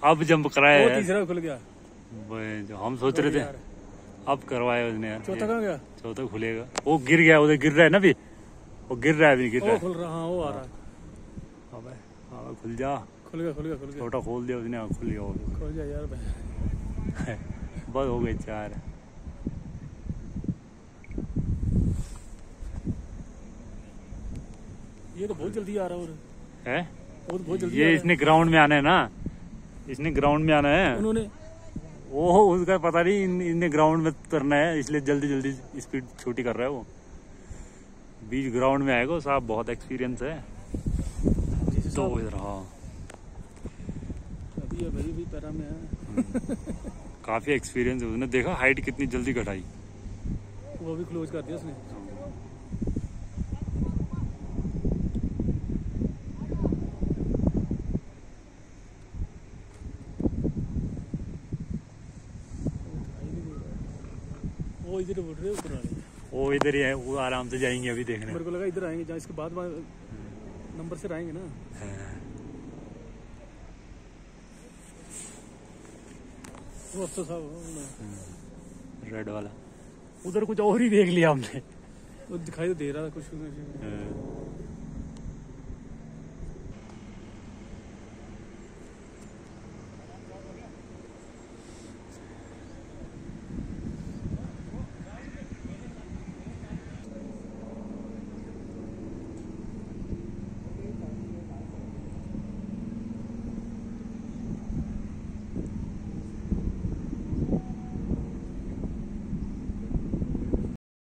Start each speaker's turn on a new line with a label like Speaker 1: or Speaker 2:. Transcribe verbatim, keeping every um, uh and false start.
Speaker 1: अब जंप कराया
Speaker 2: वो
Speaker 1: है।
Speaker 2: तीसरा खुल गया।
Speaker 1: जो हम सोच रहे थे अब करवाया उसने यार।
Speaker 2: चौथा कहाँ गया?
Speaker 1: चौथा खुलेगा। वो गिर गया, उधर गिर रहा है ना अभी, वो गिर रहा है अभी, गिर रहा है।
Speaker 2: खुल रहा, हाँ वो आ रहा है।
Speaker 1: अबे अबे खुल जा।
Speaker 2: खुल गया खुल गया खुल गया।
Speaker 1: छोटा खोल दिया उसने, खुल गया वो।
Speaker 2: खुल गया यार भाई।
Speaker 1: बस हो गए चार।
Speaker 2: ये तो बहुत जल्दी आ रहा है।
Speaker 1: है
Speaker 2: वो तो बहुत जल्दी
Speaker 1: ये इसने ग्राउंड में आना है ना, इसने ग्राउंड में आना है।
Speaker 2: उन्होंने
Speaker 1: वो उसका पता नहीं, इन, इनने ग्राउंड में करना है, इसलिए जल्दी जल्दी स्पीड छोटी कर रहा है वो। बीच ग्राउंड में आएगा साहब, बहुत एक्सपीरियंस है तो इधर। हाँ
Speaker 2: अभी अभी भी पैरा में है।
Speaker 1: काफी एक्सपीरियंस है उसने। देखा हाइट कितनी जल्दी घटाई।
Speaker 2: वो भी क्लोज कर दिया उसने। वो इधर उठ रहे ऊपर वाले,
Speaker 1: वो इधर ही है, वो आराम से जाएंगे अभी देखने।
Speaker 2: मेरे को लगा इधर आएंगे, जहाँ इसके बाद नंबर से आएंगे ना। वो अफसर साहब
Speaker 1: रेड वाला उधर कुछ और ही देख लिया हमने।
Speaker 2: वो दिखाई तो दे रहा था कुछ।